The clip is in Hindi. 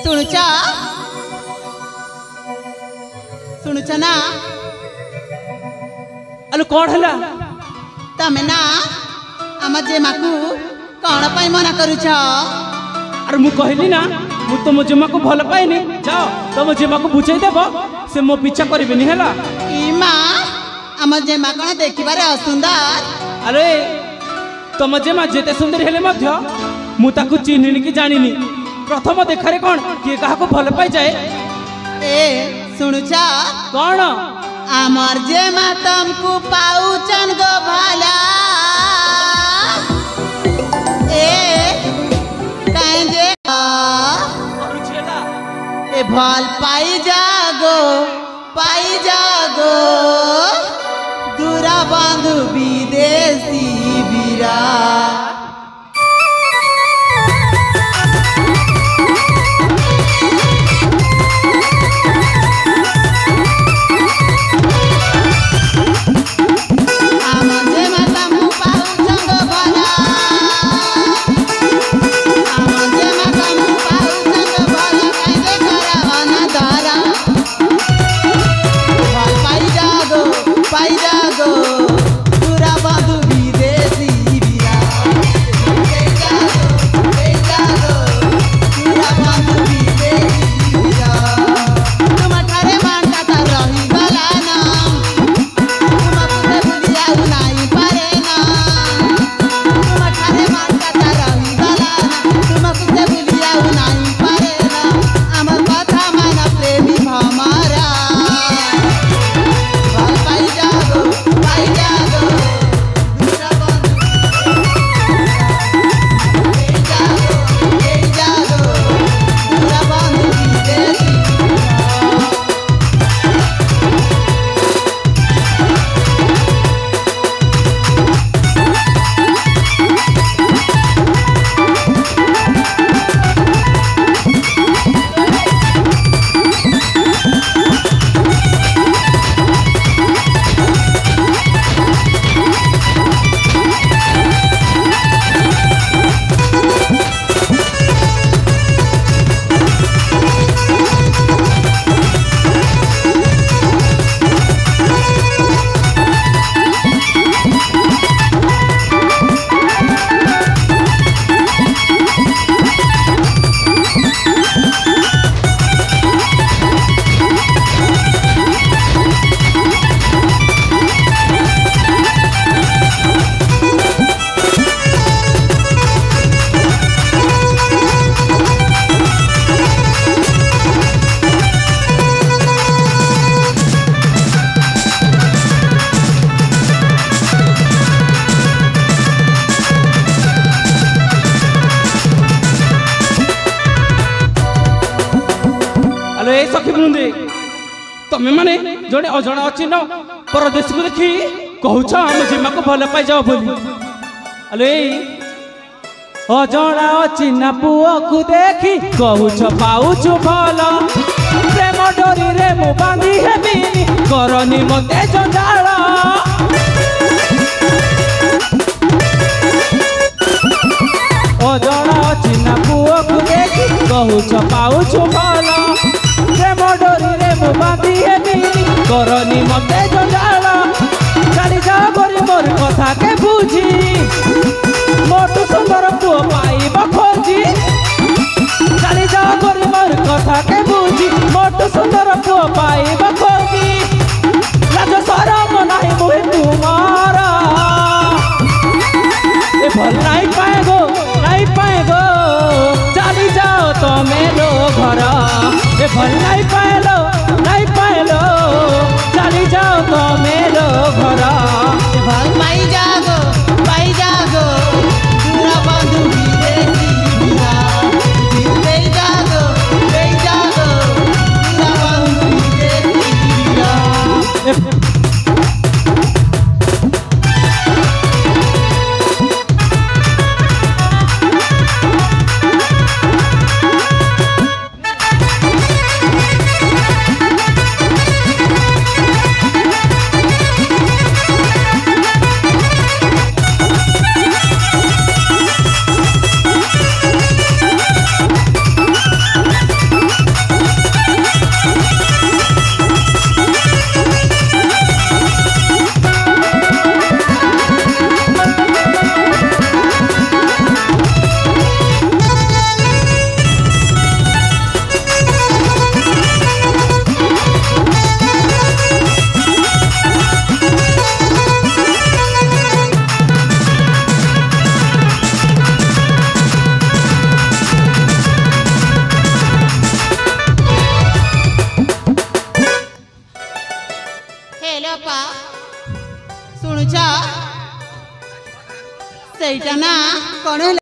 ଶୁଣୁଛ ଶୁଣୁଛ ନା ଆଲୋ କଣ ହେଲା ତମେ ନା ଆମ ଜେମାକୁ କଣ ପାଇଁ ମନା କରୁଛ? ଆରେ ମୁଁ କହିଲି ନା ମୁଁ ତମ ଜେମାକୁ ଭଲ ପାଏନି ଯାଅ ତମ ଜେମାକୁ ବୁଝେଇ ଦେବ ସେ ମୋ ପିଛା କରିବେନି ହେଲା। ଇ ମା ଆମ ଜେମା କଣ ଦେଖିବାରେ ଅସୁନ୍ଦର? ଆରେ ତମ ଜେମା ଯେତେ ସୁନ୍ଦର ହେଲେ ମଧ୍ୟ ମୁଁ ତାକୁ ଚିହ୍ନିନି କି ଜାଣିନି। ପ୍ରଥମ ଦେଖାରେ କଣ କିଏ କାହାକୁ ଭଲ ପାଇଯାଏ। ଏ ଶୁଣୁଛ କଣ ଆମର ଜେମା ତମକୁ ପାଉଛନ୍ ଗो ଭାଲା ଏ କାଇଁ ଯେ ए भल पाई जागो दूरा बंधु विदेशी बीरा तमें माने जोड़े अजणा अच्छी न परदेश को देखी कहूछ आम जीमा को भल पाई जाओ बोली। अरे अजणा अच्छी ना पुओ को देखी कहूछ पाउछ भल प्रेम डोरी रे मु बांधी हेबी करनी मते जंजाल। अजणा अच्छी ना पुओ को देखी कहूछ पाउछ भल प्रेम डोरी रे मु बांधी हेबी करनी मते जंजाल। चली जा गोरी मोर कथा के बुझी मोटू सुंदर पुओ पाइब खोजी। चली जा गोरी मोर कथा के बुझी मोटू सुंदर पुओ पाइब खोजी। लाज शरम नाही मुहे तुम्हारा ए भल नहीं पाएगो नहीं पाएगो। चली जाओ तो मेरो घर ए भल नहीं पाएलो नहीं पाएलो। चली जाओ तो मेरो घर ए भल पाई जागो दूरा बंधु विदेशी बीरा दे जागो दूरा बंधु विदेशी बीरा। ଶୁଣିଛ ସେଇଟା ନା କଣ ହେଲା